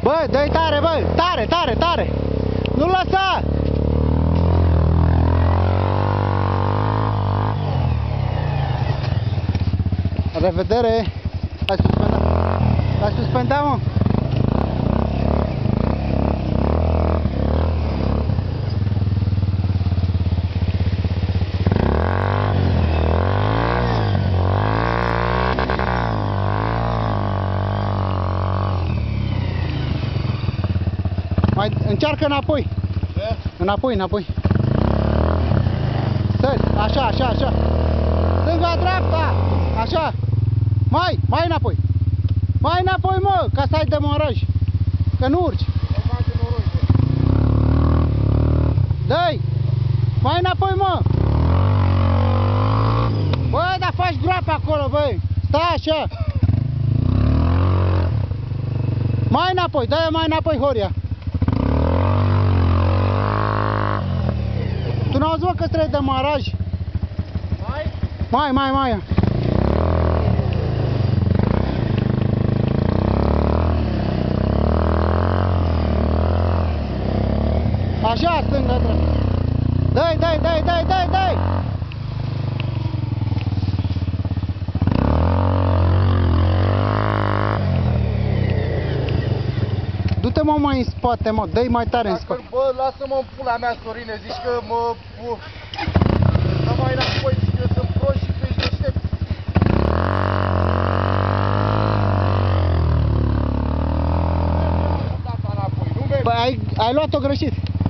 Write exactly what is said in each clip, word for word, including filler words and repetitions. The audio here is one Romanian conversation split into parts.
Bă, dă-i tare, bă! Tare, tare, tare! Nu lăsa! La revedere! L-ai suspendat! L-ai suspendat, mă! Mai încearcă înapoi. Ce? Înapoi, înapoi. Sări, așa, așa, așa. Stânga, dreapta. Așa. Mai, mai înapoi. Mai înapoi, mă, ca să ai demaraj. Că nu urci. Dă-i. Mai înapoi, mă. Bă, dar faci groapă acolo, băi. Stai așa. Mai înapoi, dă-i mai înapoi, Horia. Tu n-auzi, mă, că trebuie demaraj? Mai? Mai, mai, mai. Așa, stânga, dreapta. Dai, dai, dai, dai, dai, dai. Du-te, mă, mai în spate, mă, dă-i mai tare în spate. Bă, lasă-mă în pula mea, Sorine, zici că mă... Să mai înapoi, zici că eu sunt prost și tu ești deștept. Bă, ai, ai luat-o greșit.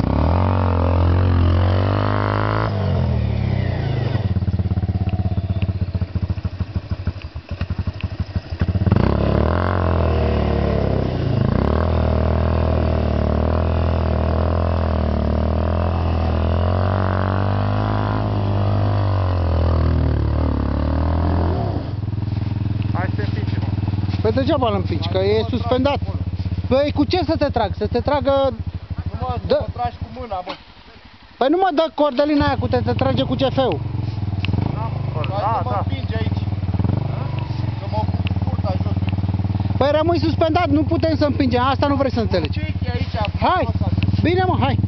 Păi degeaba îl împingi, că e suspendat. Păi cu ce să te trag? Să te tragă... Nu mă, să mă tragi cu mâna, mă. Păi nu mă dă cordelina aia cu te, te trage cu C F-ul. Da, da. Mă împingi aici. Că mă curta jos. Păi rămâi suspendat, nu putem să împingem, asta nu vrei să înțelegi. Aici, Hai, bine, mă, hai.